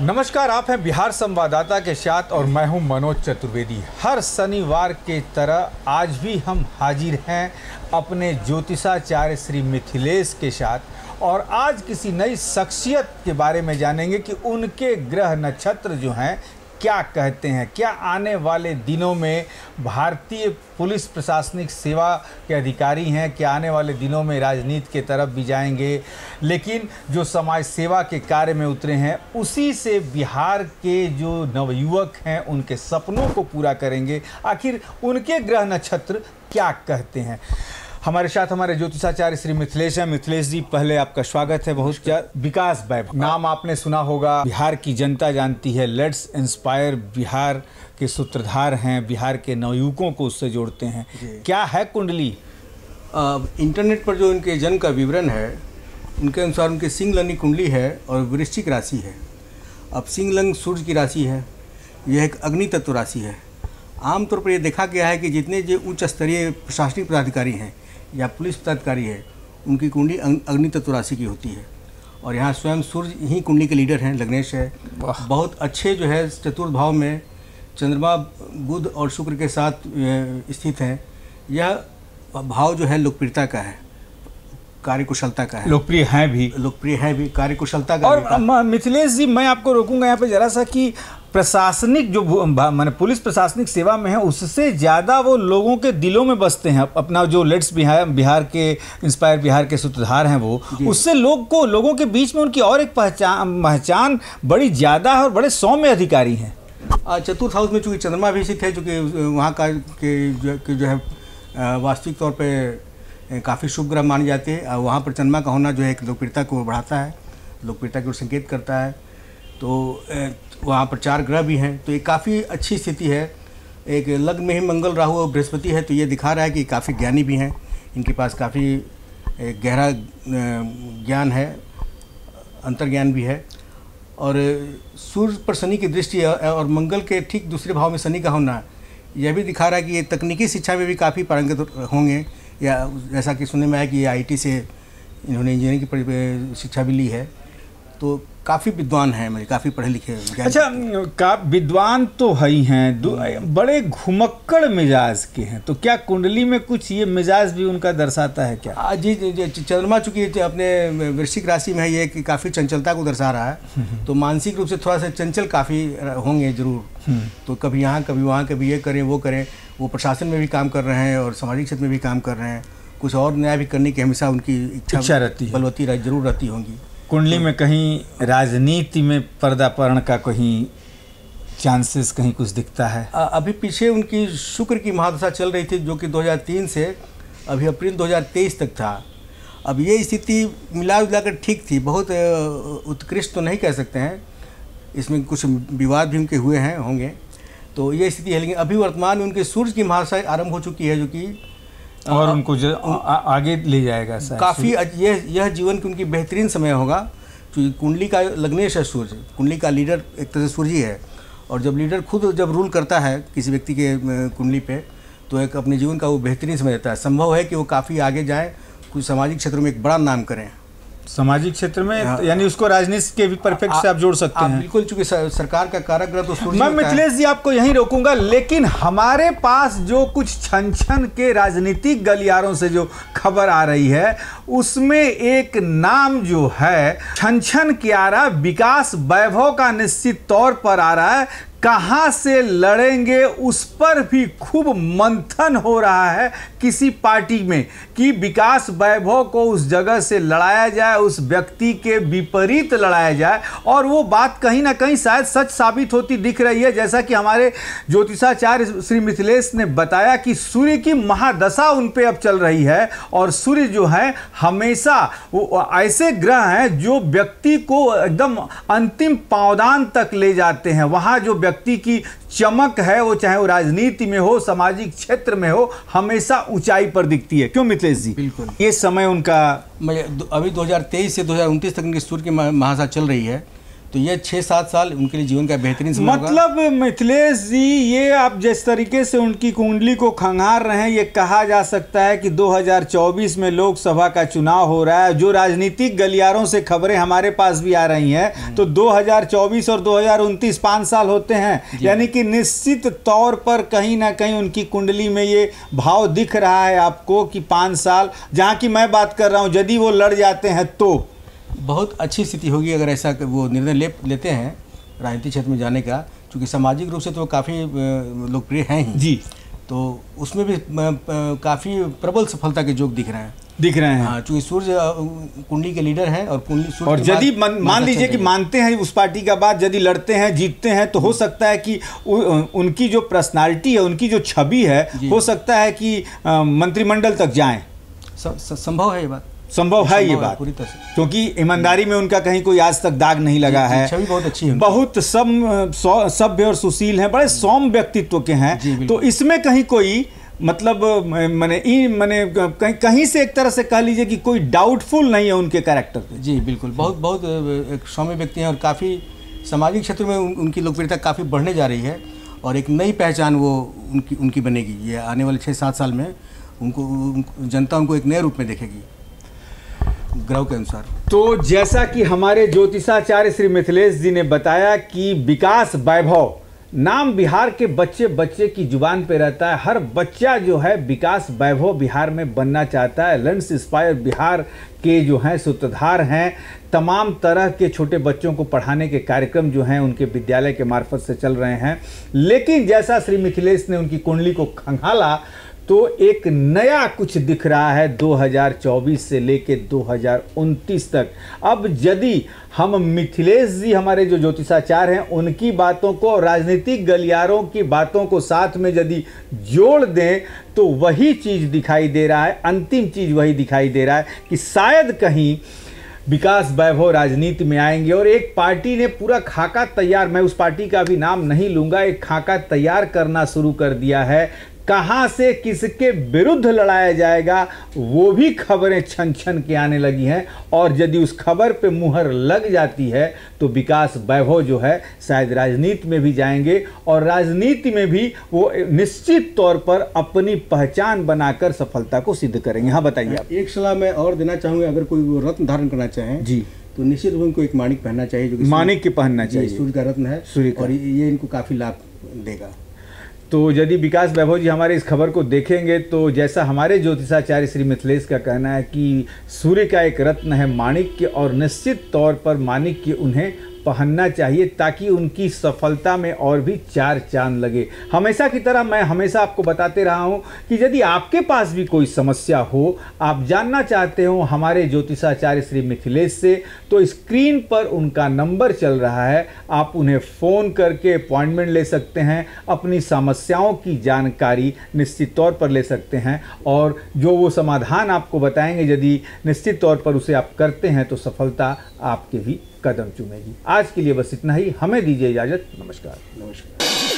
नमस्कार, आप हैं बिहार संवाददाता के साथ और मैं हूं मनोज चतुर्वेदी। हर शनिवार के तरह आज भी हम हाजिर हैं अपने ज्योतिषाचार्य श्री मिथिलेश के साथ और आज किसी नई शख्सियत के बारे में जानेंगे कि उनके ग्रह नक्षत्र जो हैं क्या कहते हैं, क्या आने वाले दिनों में भारतीय पुलिस प्रशासनिक सेवा के अधिकारी हैं, क्या आने वाले दिनों में राजनीति के तरफ भी जाएंगे, लेकिन जो समाज सेवा के कार्य में उतरे हैं उसी से बिहार के जो नवयुवक हैं उनके सपनों को पूरा करेंगे। आखिर उनके ग्रह नक्षत्र क्या कहते हैं। हमारे साथ हमारे ज्योतिषाचार्य श्री मिथिलेश हैं। मिथिलेश जी, पहले आपका स्वागत है। बहुत विकास वैभव नाम आपने सुना होगा, बिहार की जनता जानती है। लेट्स इंस्पायर बिहार के सूत्रधार हैं, बिहार के नवयुवकों को उससे जोड़ते हैं। क्या है कुंडली? इंटरनेट पर जो इनके जन्म का विवरण है उनके अनुसार उनके सिंह लग्न कुंडली है और वृश्चिक राशि है। अब सिंह लग्न सूर्य की राशि है, यह एक अग्नि तत्व राशि है। आमतौर पर यह देखा गया है कि जितने जो उच्च स्तरीय प्रशासनिक पदाधिकारी हैं या पुलिस पदाधिकारी है उनकी कुंडली अग्नि तत्व राशि की होती है। और यहाँ स्वयं सूर्य ही कुंडली के लीडर हैं, लग्नेश है। बहुत अच्छे जो है चतुर्थ भाव में चंद्रमा, बुध और शुक्र के साथ स्थित हैं। यह भाव जो है लोकप्रियता का है, कार्यकुशलता का है। लोकप्रिय है भी कार्यकुशलता का। और मिथिलेश जी, मैं आपको रोकूंगा यहाँ पे जरा सा कि प्रशासनिक जो माने पुलिस प्रशासनिक सेवा में है उससे ज़्यादा वो लोगों के दिलों में बसते हैं। अपना जो लेट्स बिहार के इंस्पायर बिहार के सूत्रधार हैं वो, उससे लोगों के बीच में उनकी और एक पहचान बड़ी ज़्यादा है और बड़े सौम्य अधिकारी हैं। चतुर्थ हाउस में चूँकि चंद्रमा भी स्थित है, चूँकि वहाँ का जो है वास्तविक तौर पर काफ़ी शुभ ग्रह माने जाते हैं। वहाँ पर चंद्रमा का होना जो है एक लोकप्रियता को बढ़ाता है, लोकप्रियता की ओर संकेत करता है। तो वहाँ पर 4 ग्रह भी हैं, तो ये काफ़ी अच्छी स्थिति है। एक लग्न में ही मंगल, राहु और बृहस्पति है, तो ये दिखा रहा है कि काफ़ी ज्ञानी भी हैं, इनके पास काफ़ी गहरा ज्ञान है, अंतर्ज्ञान भी है। और सूर्य पर शनि की दृष्टि है और मंगल के ठीक दूसरे भाव में शनि का होना यह भी दिखा रहा है कि ये तकनीकी शिक्षा में भी काफ़ी पारंगत होंगे। या जैसा कि सुनने में आया कि ये IT से इन्होंने इंजीनियरिंग की शिक्षा भी ली है, तो काफ़ी विद्वान हैं, मुझे काफ़ी पढ़े लिखे। अच्छा, विद्वान तो है ही हैं, बड़े घुमक्कड़ मिजाज के हैं, तो क्या कुंडली में कुछ ये मिजाज भी उनका दर्शाता है क्या? जी, चंद्रमा चूँकि अपने वृश्चिक राशि में है, ये काफ़ी चंचलता को दर्शा रहा है। तो मानसिक रूप से थोड़ा सा चंचल काफ़ी होंगे जरूर। तो कभी यहाँ कभी वहाँ, कभी ये करें वो करें। वो प्रशासन में भी काम कर रहे हैं और सामाजिक क्षेत्र में भी काम कर रहे हैं। कुछ और नया भी करने की हमेशा उनकी इच्छा रहती है, बलवती जरूर रहती होंगी। कुंडली में कहीं राजनीति में पर्दापरण का कहीं चांसेस कहीं कुछ दिखता है? अभी पीछे उनकी शुक्र की महादशा चल रही थी, जो कि 2003 से अभी अप्रैल 2023 तक था। अब ये स्थिति मिला जुलाकर ठीक थी, बहुत उत्कृष्ट तो नहीं कह सकते हैं, इसमें कुछ विवाद भी उनके हुए हैं होंगे, तो ये स्थिति है। लेकिन अभी वर्तमान में उनके सूर्य की महादशा आरंभ हो चुकी है, जो कि और उनको आगे ले जाएगा काफ़ी। यह जीवन की उनकी बेहतरीन समय होगा, क्योंकि कुंडली का लग्नेश है सूर्य, कुंडली का लीडर एक तरह से सूर्य ही है। और जब लीडर खुद जब रूल करता है किसी व्यक्ति के कुंडली पे, तो एक अपने जीवन का वो बेहतरीन समय रहता है। संभव है कि वो काफ़ी आगे जाएँ, कुछ सामाजिक क्षेत्रों में एक बड़ा नाम करें। सामाजिक क्षेत्र में यानी उसको राजनीति के भी परफेक्ट से आप जोड़ सकते हैं। बिल्कुल, चूंकि सरकार का कारागृह तो सूर्य। मैं मिथिलेश जी आपको यहीं रोकूंगा, लेकिन हमारे पास जो कुछ छन के राजनीतिक गलियारों से जो खबर आ रही है उसमें एक नाम जो है छन के आ रहा है, विकास वैभव का निश्चित तौर पर आ रहा है। कहाँ से लड़ेंगे उस पर भी खूब मंथन हो रहा है किसी पार्टी में कि विकास वैभव को उस जगह से लड़ाया जाए, उस व्यक्ति के विपरीत लड़ाया जाए। और वो बात कहीं ना कहीं शायद सच साबित होती दिख रही है, जैसा कि हमारे ज्योतिषाचार्य श्री मिथिलेश ने बताया कि सूर्य की महादशा उन पे अब चल रही है। और सूर्य जो है हमेशा वो ऐसे ग्रह हैं जो व्यक्ति को एकदम अंतिम पावदान तक ले जाते हैं। वहाँ जो व्यक्ति की चमक है, वो चाहे वो राजनीति में हो, सामाजिक क्षेत्र में हो, हमेशा ऊंचाई पर दिखती है। क्यों मिथिलेश जी? बिल्कुल। ये समय उनका अभी 2023 से 2029 तक उनकी सूर्य की महादशा चल रही है, तो ये 6-7 साल उनके लिए जीवन का बेहतरीन समय होगा। मतलब मिथिलेश जी, ये आप जिस तरीके से उनकी कुंडली को खंगार रहे हैं, ये कहा जा सकता है कि 2024 में लोकसभा का चुनाव हो रहा है। जो राजनीतिक गलियारों से खबरें हमारे पास भी आ रही हैं, तो 2024 और 2029 5 साल होते हैं, यानी कि निश्चित तौर पर कहीं ना कहीं उनकी कुंडली में ये भाव दिख रहा है आपको कि 5 साल, जहाँ की मैं बात कर रहा हूँ, यदि वो लड़ जाते हैं तो बहुत अच्छी स्थिति होगी अगर ऐसा वो निर्णय लेते हैं राजनीतिक क्षेत्र में जाने का, क्योंकि सामाजिक रूप से तो काफ़ी लोकप्रिय हैं ही जी। तो उसमें भी काफ़ी प्रबल सफलता के योग दिख रहे हैं। हाँ, चूँकि सूर्य कुंडली के लीडर हैं और कुंडली और यदि मान लीजिए कि मानते हैं उस पार्टी का बात, यदि लड़ते हैं जीतते हैं तो हो सकता है कि उनकी जो पर्सनालिटी है, उनकी जो छवि है, हो सकता है कि मंत्रिमंडल तक जाएं। संभव है ये बात, संभव है ये बात पूरी तरह से, क्योंकि ईमानदारी में उनका कहीं कोई आज तक दाग नहीं लगा है। छवि बहुत अच्छी है, बहुत सभ्य और सुशील हैं, बड़े सौम्य व्यक्तित्व के हैं। तो इसमें कहीं कोई मतलब मैंने कहीं से एक तरह से कह लीजिए कि कोई डाउटफुल नहीं है उनके कैरेक्टर पे। जी बिल्कुल, बहुत एक सौम्य व्यक्ति हैं और काफ़ी सामाजिक क्षेत्र में उनकी लोकप्रियता काफ़ी बढ़ने जा रही है और एक नई पहचान वो उनकी बनेगी। ये आने वाले 6-7 साल में जनता उनको एक नए रूप में देखेगी ग्रह के अनुसार। तो जैसा कि हमारे ज्योतिषाचार्य श्री मिथिलेश जी ने बताया कि विकास वैभव नाम बिहार के बच्चे बच्चे की जुबान पे रहता है। हर बच्चा जो है विकास वैभव बिहार में बनना चाहता है। लंच इंस्पायर बिहार के जो हैं सूत्रधार हैं। तमाम तरह के छोटे बच्चों को पढ़ाने के कार्यक्रम जो हैं उनके विद्यालय के मार्फत से चल रहे हैं। लेकिन जैसा श्री मिथिलेश ने उनकी कुंडली को खंगाला तो एक नया कुछ दिख रहा है 2024 से लेके 2029 तक। अब यदि हम मिथिलेश जी, हमारे जो ज्योतिषाचार्य हैं, उनकी बातों को, राजनीतिक गलियारों की बातों को साथ में यदि जोड़ दें तो वही चीज़ दिखाई दे रहा है, अंतिम चीज़ वही दिखाई दे रहा है कि शायद कहीं विकास वैभव राजनीति में आएंगे। और एक पार्टी ने पूरा खाका तैयार, मैं उस पार्टी का भी नाम नहीं लूँगा, एक खाका तैयार करना शुरू कर दिया है। कहाँ से किसके विरुद्ध लड़ाया जाएगा वो भी खबरें छन छन के आने लगी हैं। और यदि उस खबर पे मुहर लग जाती है तो विकास वैभव जो है शायद राजनीति में भी जाएंगे और राजनीति में भी वो निश्चित तौर पर अपनी पहचान बनाकर सफलता को सिद्ध करेंगे। हाँ बताइए आप। एक सलाह मैं और देना चाहूँगा, अगर कोई वो रत्न धारण करना चाहें जी तो निश्चित रूप उनको एक माणिक पहनना चाहिए, जो कि माणिक के पहनना चाहिए। सूर्य का रत्न है, सूर्य, और ये इनको काफ़ी लाभ देगा। तो यदि विकास वैभव जी हमारे इस खबर को देखेंगे तो जैसा हमारे ज्योतिषाचार्य श्री मिथिलेश का कहना है कि सूर्य का एक रत्न है माणिक्य, और निश्चित तौर पर माणिक्य उन्हें पहनना चाहिए ताकि उनकी सफलता में और भी 4 चांद लगे। हमेशा की तरह मैं हमेशा आपको बताते रहा हूं कि यदि आपके पास भी कोई समस्या हो, आप जानना चाहते हो हमारे ज्योतिषाचार्य श्री मिथिलेश से, तो स्क्रीन पर उनका नंबर चल रहा है, आप उन्हें फ़ोन करके अपॉइंटमेंट ले सकते हैं, अपनी समस्याओं की जानकारी निश्चित तौर पर ले सकते हैं और जो वो समाधान आपको बताएंगे यदि निश्चित तौर पर उसे आप करते हैं तो सफलता आपके भी कदम चूमेगी। आज के लिए बस इतना ही, हमें दीजिए इजाज़त। नमस्कार।